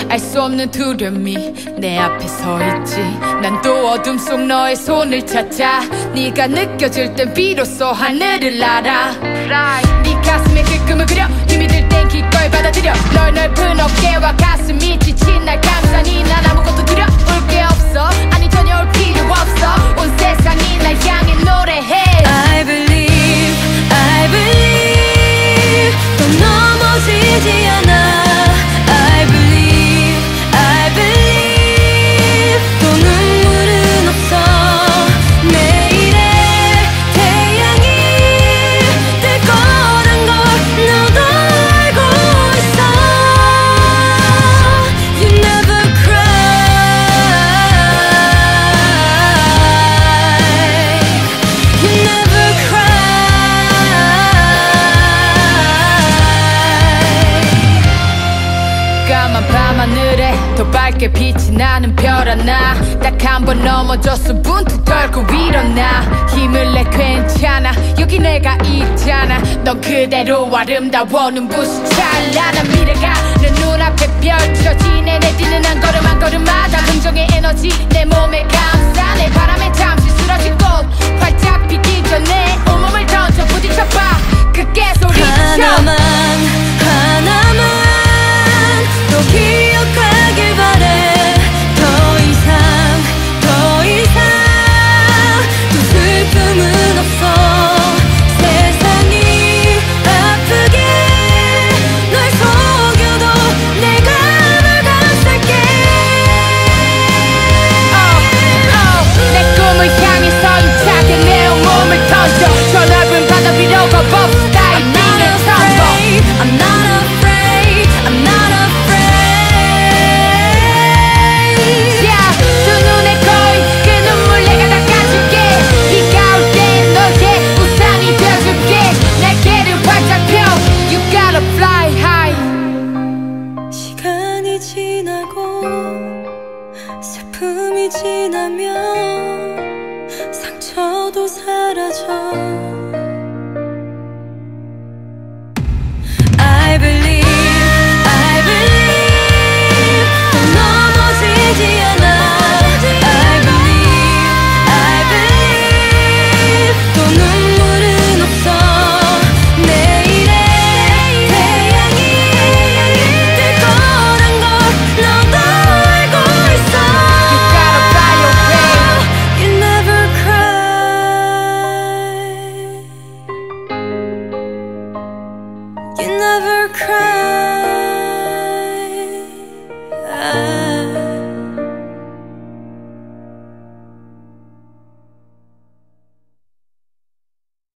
알 수 없는 두려움이 내 앞에 서 있지. 난 또 어둠 속 너의 손을 찾아. 네가 느껴질 땐 비로소 하늘을 알아. 네 가슴에 그 꿈을 그려. 힘이 들 땐 기꺼이 받아들여. 널 넓은 어깨와 가슴이 지친 날 감싸니 난 아무것도 두려울 게 없어. 아니 전혀 올 필요 없어. 온 세상이 날 향해 노래해. I believe, I believe 또 넘어지지 않아. I believe, I believe 또 눈물은 없어. 내일의 태양이 뜰 거란 걸 너도 알고 있어. You never cry, you never cry. 까만 밤하늘에 더 밝게 빛이 나는 별 하나. 딱 한 번 넘어져서 문득 덜고 일어나. 힘을 내 괜찮아. 여기 내가 있잖아. 넌 그대로 아름다워. 눈부신 찬란한 미래가 내 눈앞에 펼쳐지네. 내 뛰는 한 걸음 한 걸음마다 긍정의 에너지 내 몸에 감싸. 내 바람에 잠시 쓰러진 꽃 활짝 피기 전에 온몸을 던져 부딪혀봐. 크게 소리쳐. 하나만 또 기억하길 바래. 더 이상 또 슬픔은 없어. 세상이 아프게 널 속여도 내가 널 감쌀게. 내 꿈을 향해서 힘차게 내 온몸을 던져. 저 넓은 바다 위로 겁없다 이 비를 던져. I'm not afraid, I'm not afraid. Yeah, 두 눈에 거인 그 눈물 내가 닦아줄게. 비가 올 때 너의 우산이 되어줄게. 날개를 활짝 펴. You gotta fly high. 시간이 지나고 슬픔이 지나면 상처도 사라져. I believe, I believe 또 넘어지지 않아. I believe, I believe 또 눈물은 없어. 내일의 태양이 뜰 거란 걸 너도 알고 있어. You gotta fly away. You never cry, you never cry.